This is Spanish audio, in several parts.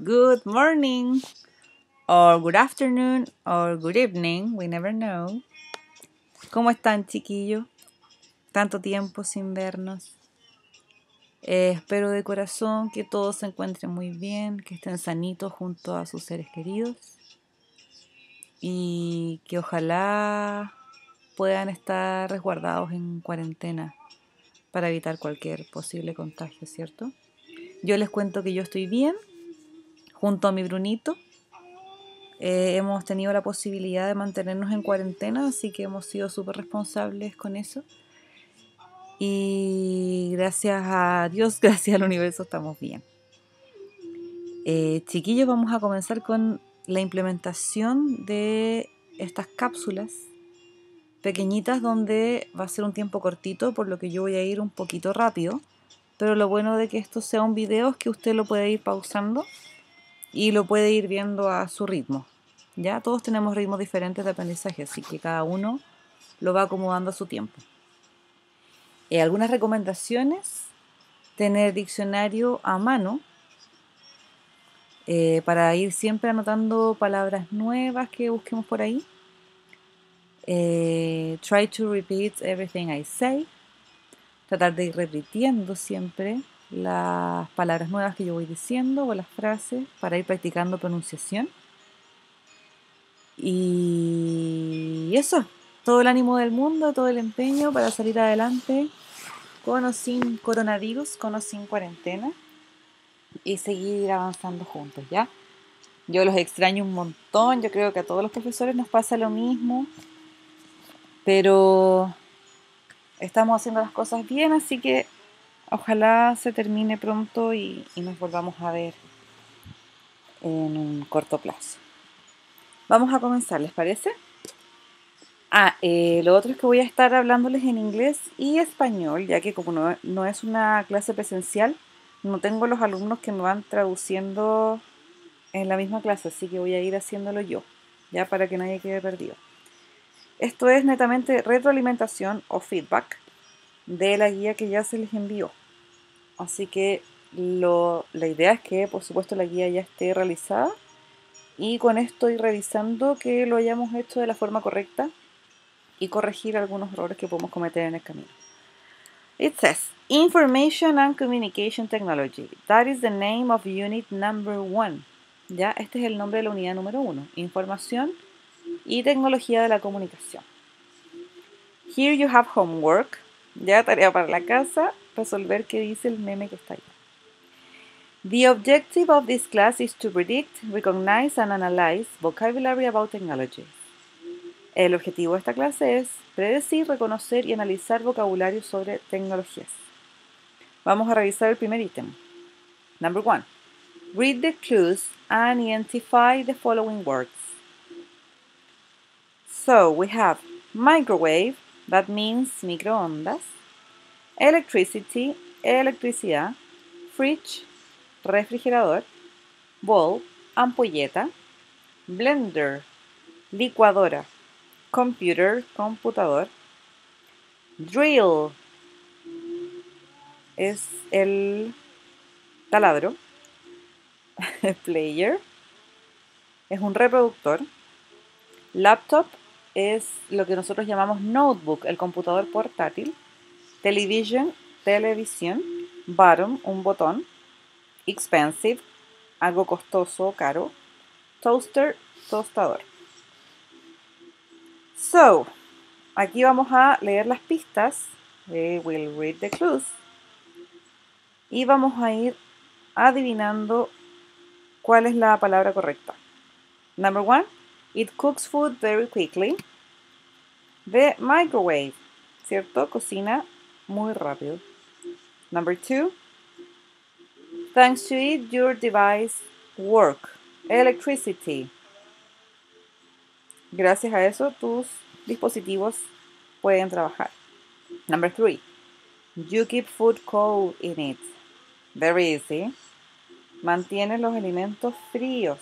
good morning, or good afternoon, or good evening, we never know. ¿Cómo están, chiquillos? Tanto tiempo sin vernos. Espero de corazón que todos se encuentren muy bien, que estén sanitos junto a sus seres queridos y que ojalá puedan estar resguardados en cuarentena para evitar cualquier posible contagio, ¿cierto? Yo les cuento que yo estoy bien, junto a mi Brunito. Hemos tenido la posibilidad de mantenernos en cuarentena, así que hemos sido súper responsables con eso. Y gracias a Dios, gracias al universo, estamos bien. Chiquillos, vamos a comenzar con la implementación de estas cápsulas pequeñitas donde va a ser un tiempo cortito, por lo que yo voy a ir un poquito rápido. Pero lo bueno de que esto sea un video es que usted lo puede ir pausando y lo puede ir viendo a su ritmo. Ya todos tenemos ritmos diferentes de aprendizaje, así que cada uno lo va acomodando a su tiempo. Algunas recomendaciones: tener diccionario a mano para ir siempre anotando palabras nuevas que busquemos por ahí. Try to repeat everything I say. Tratar de ir repitiendo siempre las palabras nuevas que yo voy diciendo o las frases para ir practicando pronunciación. Y eso, todo el ánimo del mundo, todo el empeño para salir adelante con o sin coronavirus, con o sin cuarentena y seguir avanzando juntos, ¿ya? Yo los extraño un montón, yo creo que a todos los profesores nos pasa lo mismo, pero estamos haciendo las cosas bien, así que ojalá se termine pronto y nos volvamos a ver en un corto plazo. Vamos a comenzar, ¿les parece? Lo otro es que voy a estar hablándoles en inglés y español, ya que como no es una clase presencial, no tengo los alumnos que me van traduciendo en la misma clase, así que voy a ir haciéndolo yo, ya para que nadie quede perdido. Esto es netamente retroalimentación o feedback de la guía que ya se les envió. Así que la idea es que, por supuesto, la guía ya esté realizada y con esto ir revisando que lo hayamos hecho de la forma correcta y corregir algunos errores que podemos cometer en el camino. It says, Information and Communication Technology. That is the name of unit number 1. ¿Ya? Este es el nombre de la unidad número 1. Información y tecnología de la comunicación. Here you have homework. Ya, tarea para la casa. Resolver qué dice el meme que está ahí. The objective of this class is to predict, recognize and analyze vocabulary about technology. El objetivo de esta clase es predecir, reconocer y analizar vocabulario sobre tecnologías. Vamos a revisar el primer ítem. Number 1. Read the clues and identify the following words. So we have microwave, that means microondas, electricity, electricidad, fridge, refrigerador, bulb, ampolleta, blender, licuadora, computer, computador, drill es el taladro, player es un reproductor, laptop es lo que nosotros llamamos notebook, el computador portátil, television, televisión, button, un botón, expensive, algo costoso o caro, toaster, tostador. So, aquí vamos a leer las pistas, we will read the clues, y vamos a ir adivinando cuál es la palabra correcta. Number 1, it cooks food very quickly. The microwave, ¿cierto? Cocina muy rápido. Number 2, thanks to it, your device work. Electricity. Gracias a eso, tus dispositivos pueden trabajar. Number 3, you keep food cold in it. Very easy. Mantiene los alimentos fríos.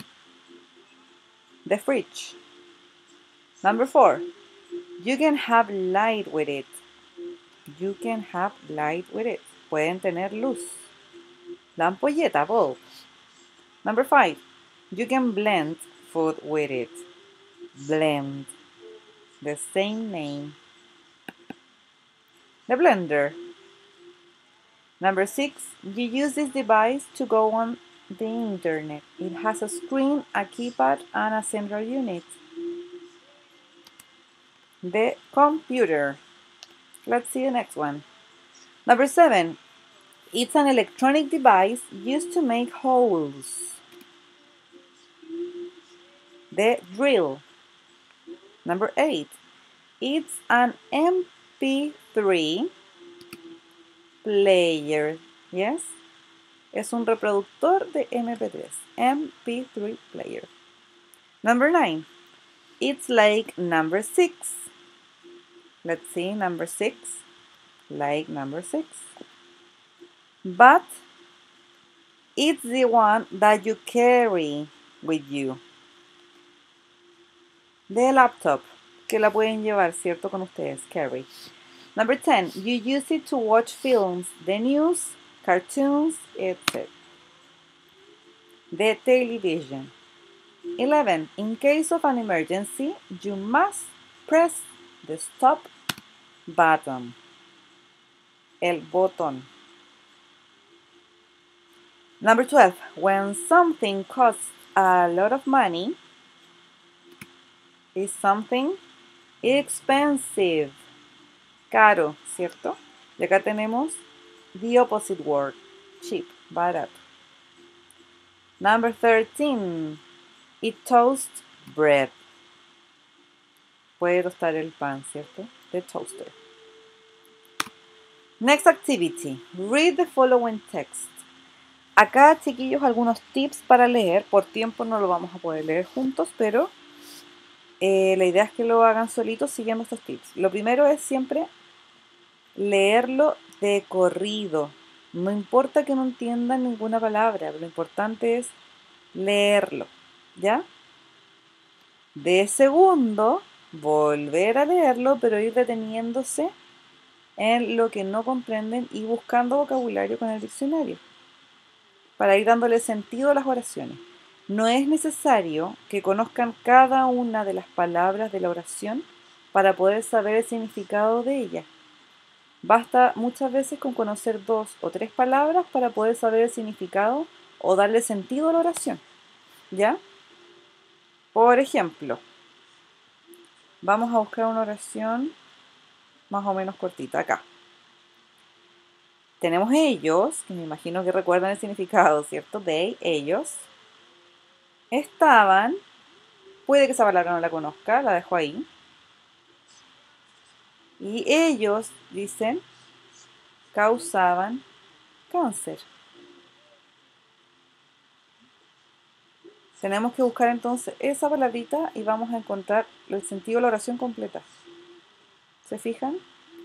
The fridge. Number 4, you can have light with it. You can have light with it. Pueden tener luz. La ampolleta, bulb. Number 5. You can blend food with it. Blend. The same name. The blender. Number 6. You use this device to go on the internet. It has a screen, a keypad, and a central unit. The computer. Let's see the next one. Number 7. It's an electronic device used to make holes. The drill. Number 8. It's an MP3 player. Yes? Es un reproductor de MP3. MP3 player. Number 9. It's like number 6. Let's see, number 6. Like number 6. But it's the one that you carry with you. The laptop, que la pueden llevar, ¿cierto? Con ustedes, carry. Number 10, you use it to watch films, the news, cartoons, etc. The television. 11, in case of an emergency, you must press the stop button. El botón. Number 12, when something costs a lot of money, is something expensive. Caro, ¿cierto? Y acá tenemos the opposite word, cheap, barato. Number 13, it toasts bread. Puede tostar el pan, ¿cierto? The toaster. Next activity, read the following text. Acá, chiquillos, algunos tips para leer. Por tiempo no lo vamos a poder leer juntos, pero la idea es que lo hagan solitos siguiendo estos tips. Lo primero es siempre leerlo de corrido. No importa que no entiendan ninguna palabra, lo importante es leerlo, ¿ya? De segundo, volver a leerlo, pero ir deteniéndose en lo que no comprenden y buscando vocabulario con el diccionario, para ir dándole sentido a las oraciones. No es necesario que conozcan cada una de las palabras de la oración para poder saber el significado de ella. Basta muchas veces con conocer 2 o 3 palabras para poder saber el significado o darle sentido a la oración, ¿ya? Por ejemplo, vamos a buscar una oración más o menos cortita acá. Tenemos ellos, que me imagino que recuerdan el significado, ¿cierto? They, ellos. Estaban, puede que esa palabra no la conozca, la dejo ahí. Y ellos, dicen, causaban cáncer. Tenemos que buscar entonces esa palabrita y vamos a encontrar el sentido de la oración completa. ¿Se fijan?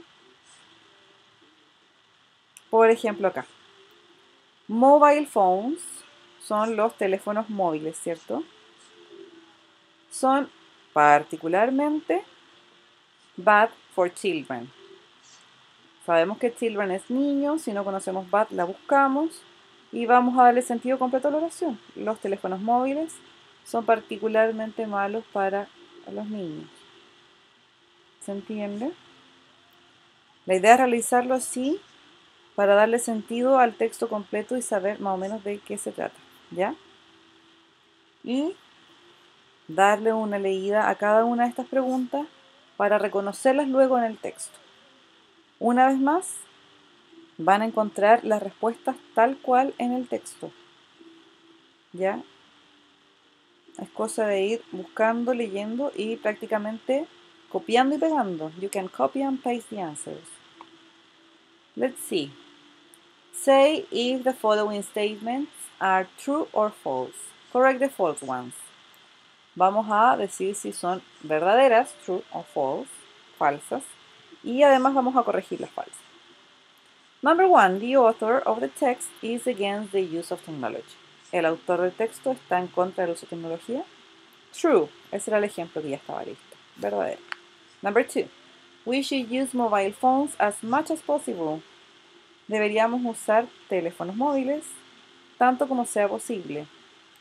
Por ejemplo acá. Mobile phones son los teléfonos móviles, ¿cierto? Son particularmente bad for children. Sabemos que children es niño, si no conocemos bad la buscamos y vamos a darle sentido completo a la oración. Los teléfonos móviles son particularmente malos para los niños. ¿Se entiende? La idea es realizarlo así para darle sentido al texto completo y saber más o menos de qué se trata, ¿ya? Y darle una leída a cada una de estas preguntas para reconocerlas luego en el texto. Una vez más, van a encontrar las respuestas tal cual en el texto, ¿ya? Es cosa de ir buscando, leyendo y prácticamente copiando y pegando. You can copy and paste the answers. Let's see. Say if the following statements are true or false. Correct the false ones. Vamos a decir si son verdaderas, true o false, falsas. Y además vamos a corregir las falsas. Number 1. The author of the text is against the use of technology. El autor del texto está en contra del uso de tecnología. True. Ese era el ejemplo que ya estaba listo. Verdadero. Number 2. We should use mobile phones as much as possible. Deberíamos usar teléfonos móviles tanto como sea posible.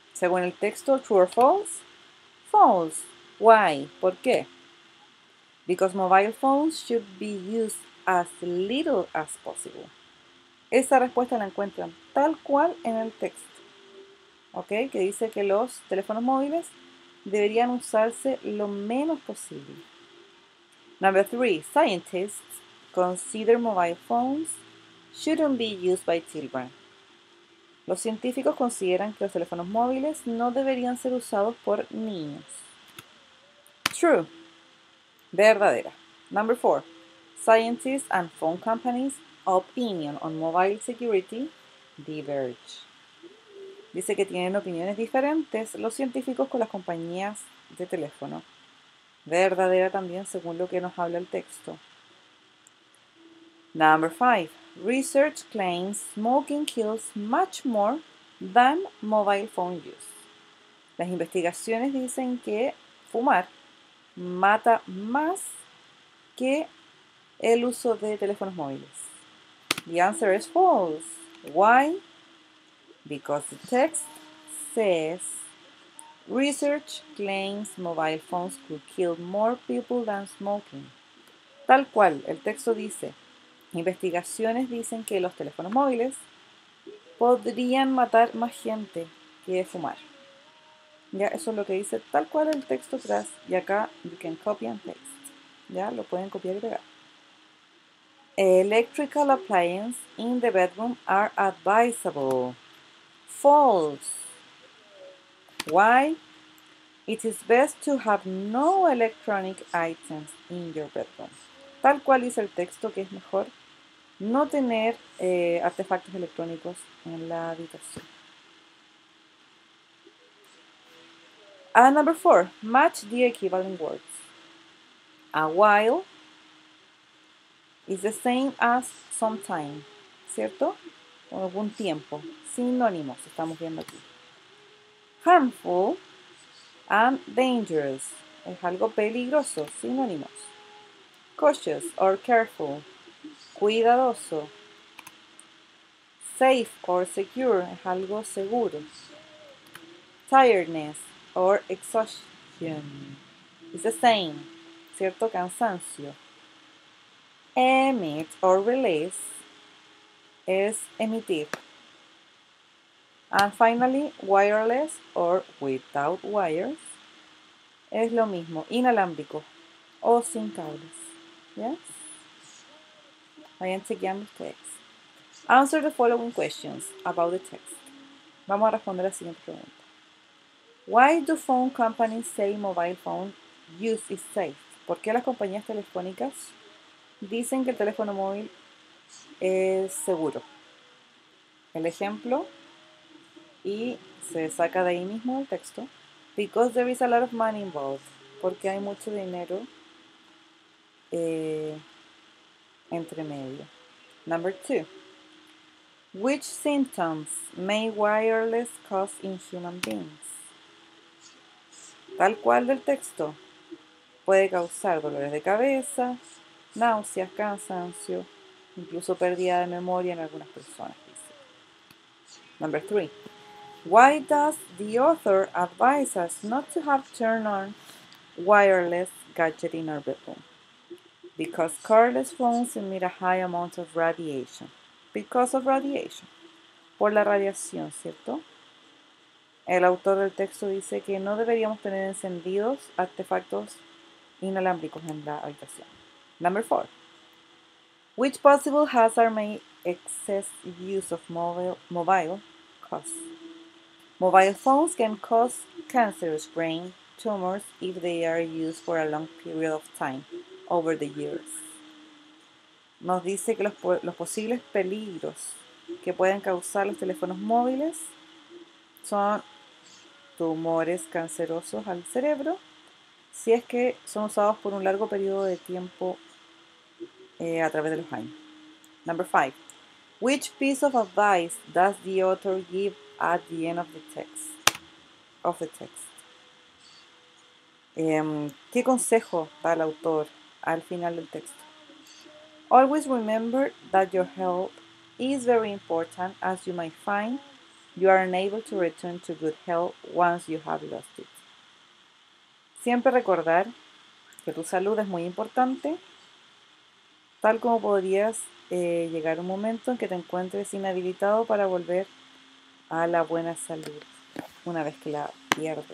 Según el texto, true or false? False. Why? ¿Por qué? Because mobile phones should be used as little as possible. Esa respuesta la encuentran tal cual en el texto, ¿ok? Que dice que los teléfonos móviles deberían usarse lo menos posible. Number 3, scientists consider mobile phones shouldn't be used by children. Los científicos consideran que los teléfonos móviles no deberían ser usados por niños. True. Verdadera. Number 4. Scientists and phone companies' opinion on mobile security diverge. Dice que tienen opiniones diferentes los científicos con las compañías de teléfono. Verdadera también según lo que nos habla el texto. Number 5. Research claims smoking kills much more than mobile phone use. Las investigaciones dicen que fumar mata más que el uso de teléfonos móviles. The answer is false. Why? Because the text says research claims mobile phones could kill more people than smoking. Tal cual, el texto dice, investigaciones dicen que los teléfonos móviles podrían matar más gente que fumar. Ya, eso es lo que dice tal cual el texto atrás. Y acá, you can copy and paste. Ya, lo pueden copiar y pegar. Electrical appliances in the bedroom are advisable. False. Why? It is best to have no electronic items in your bedroom. Tal cual dice el texto que es mejor no tener artefactos electrónicos en la habitación. Number 4. Match the equivalent words. A while is the same as sometime, ¿cierto? Con algún tiempo. Sinónimos estamos viendo aquí. Harmful and dangerous es algo peligroso. Sinónimos. Cautious or careful, cuidadoso. Safe or secure es algo seguro. Tiredness or exhaustion is the same, ¿cierto? Cansancio. Emit or release es emitir. And finally, wireless or without wires es lo mismo, inalámbrico o sin cables. Yes? Vayan chequeando ustedes. Answer the following questions about the text. Vamos a responder la siguiente pregunta. Why do phone companies say mobile phone use is safe? ¿Por qué las compañías telefónicas dicen que el teléfono móvil es seguro? El ejemplo, y se saca de ahí mismo el texto. Because there is a lot of money involved. Porque hay mucho dinero entre medio. Number 2. Which symptoms may wireless cause in human beings? Tal cual del texto. Puede causar dolores de cabeza, náuseas, cansancio, incluso pérdida de memoria en algunas personas. Number 3. Why does the author advise us not to have turned on wireless gadget in our bedroom? Because cordless phones emit a high amount of radiation. Because of radiation. Por la radiación, ¿cierto? El autor del texto dice que no deberíamos tener encendidos artefactos inalámbricos en la habitación. Number 4. Which possible hazard may excess use of mobile cause? Mobile phones can cause cancerous brain tumors if they are used for a long period of time over the years. Nos dice que los posibles peligros que pueden causar los teléfonos móviles son tumores cancerosos al cerebro si es que son usados por un largo periodo de tiempo a través de los años. Number 5. Which piece of advice does the author give at the end of the text? ¿Qué consejo da el autor al final del texto? Always remember that your health is very important, as you might find You are unable to return to good health once you have lost it. Siempre recordar que tu salud es muy importante, tal como podrías llegar un momento en que te encuentres inhabilitado para volver a la buena salud una vez que la pierdes.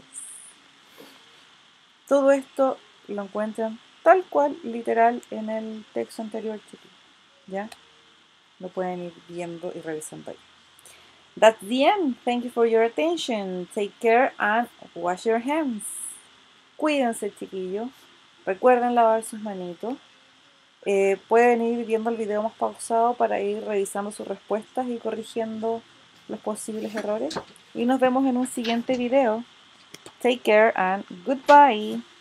Todo esto lo encuentran tal cual, literal, en el texto anterior, chicos. ¿Ya? Lo pueden ir viendo y revisando ahí. That's the end. Thank you for your attention. Take care and wash your hands. Cuídense, chiquillos. Recuerden lavar sus manitos. Pueden ir viendo el video más pausado para ir revisando sus respuestas y corrigiendo los posibles errores. Y nos vemos en un siguiente video. Take care and goodbye.